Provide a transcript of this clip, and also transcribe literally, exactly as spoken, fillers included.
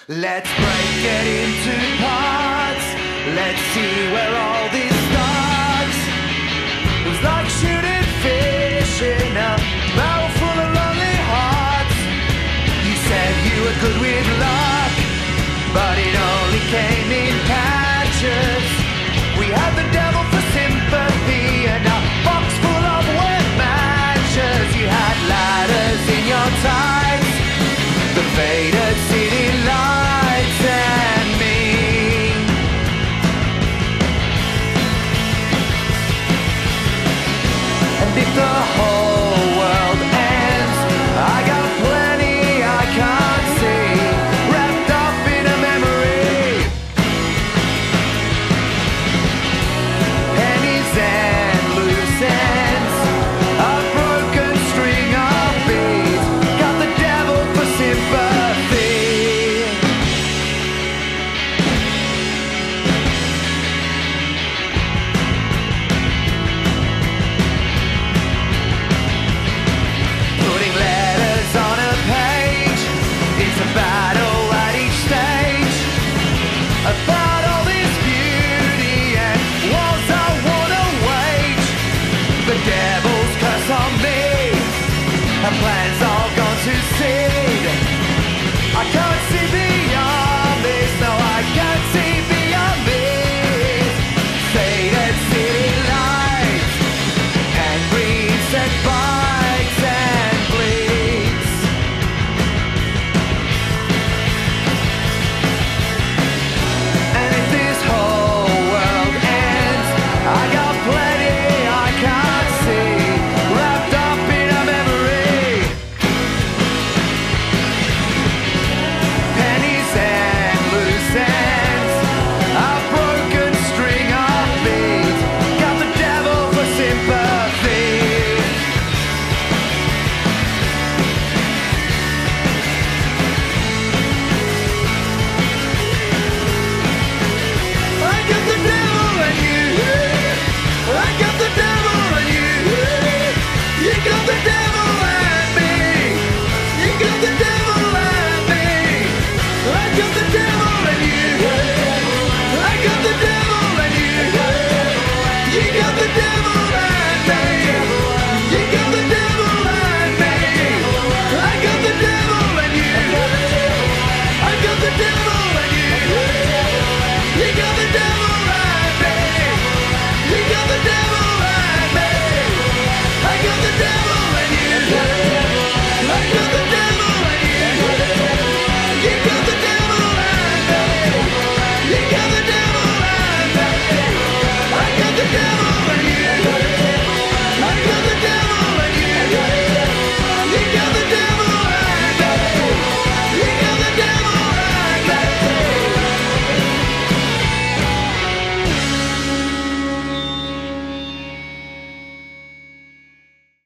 Let's break it into parts. Let's see where all this starts. It was like shooting fish in a barrel full of lonely hearts. You said you were good with luck, but it only came in patches. We had the devil